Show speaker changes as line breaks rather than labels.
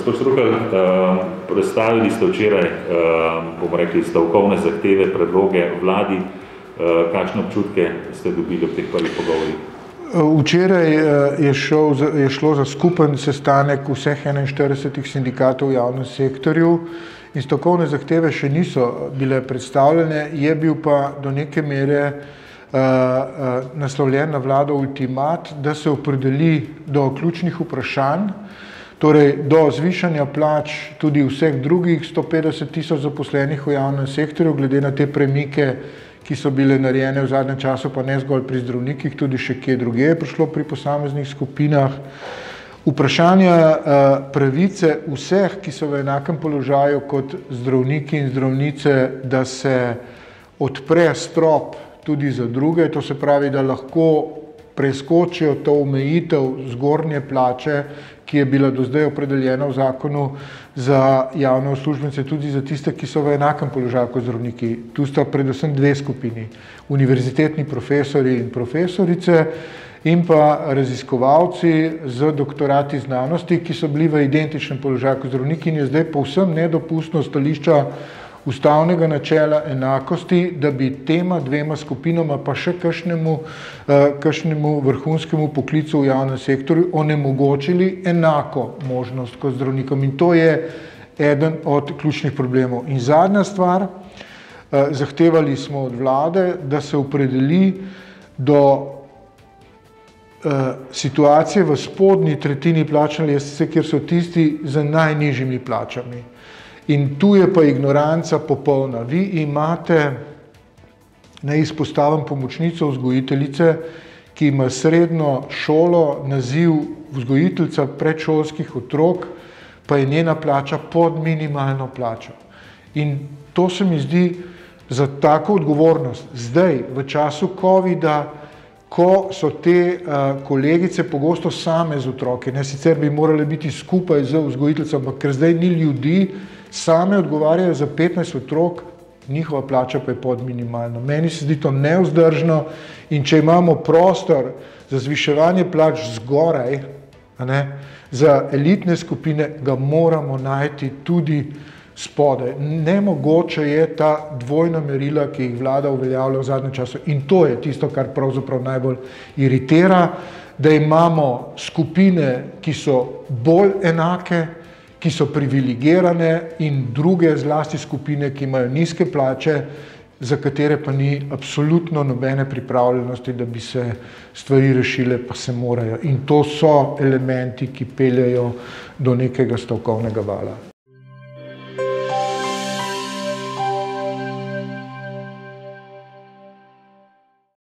Gospod Štrukelj, predstavili ste včeraj, bomo rekli, stavkovne zahteve, predloge vladi. Kakšne občutke ste dobili ob teh prvih pogovorih?
Včeraj je šlo za skupen sestanek vseh 41 sindikatov v javnem sektorju in stavkovne zahteve še niso bile predstavljene, je bil pa do neke mere naslovljen na vlado ultimat, da se opredeli do ključnih vprašanj, torej do zvišanja plač tudi vseh drugih 150 tisoč zaposlenih v javnem sektorju, glede na te premike, ki so bile narejene v zadnjem času, pa ne zgolj pri zdravnikih, tudi še kje druge je prišlo pri posameznih skupinah. Vprašanja pravice vseh, ki so v enakem položaju kot zdravniki in zdravnice, da se odpre strop tudi za druge, to se pravi, da lahko preskočijo to omejitev zgornje plače, ki je bila do zdaj opredeljena v zakonu za javne uslužbence, tudi za tiste, ki so v enakem položaju kot zdravniki. Tu sta predvsem dve skupini, univerzitetni profesori in profesorice in pa raziskovalci z doktorati znanosti, ki so bili v identičnem položaju kot zdravniki in je zdaj povsem nedopustno stališča ustavnega načela enakosti, da bi tema dvema skupinama pa še kakšnemu vrhunskemu poklicu v javnem sektorju onemogočili enako možnost kot zdravnikom. In to je eden od ključnih problemov. In zadnja stvar, zahtevali smo od vlade, da se opredeli do situacije v spodnji tretjini plačne lestvice, kjer so tisti z najnižjimi plačami. In tu je pa ignoranca popolna. Vi imate, naj izpostavim, pomočnico vzgojiteljice, ki ima srednjo šolo, naziv vzgojiteljica predšolskih otrok, pa je njena plača pod minimalno plačo. In to se mi zdi za tako odgovornost zdaj, v času covida, ko so te kolegice pogosto same z otroki, ne, sicer bi morale biti skupaj z vzgojiteljicami, ampak ker zdaj ni ljudi, same odgovarjajo za 15 otrok, njihova plača pa je pod minimalno. Meni se zdi to nevzdržno in če imamo prostor za zviševanje plač zgoraj, za elitne skupine, ga moramo najti tudi spodaj. Nemogoče je ta dvojna merila, ki jih vlada uveljavlja v zadnjem času. In to je tisto, kar pravzaprav najbolj iritira, da imamo skupine, ki so bolj enake, ki so privilegirane in druge zlasti skupine, ki imajo nizke plače, za katere pa ni absolutno nobene pripravljenosti, da bi se stvari rešile, pa se morajo. In to so elementi, ki peljejo do nekega stavkovnega vala.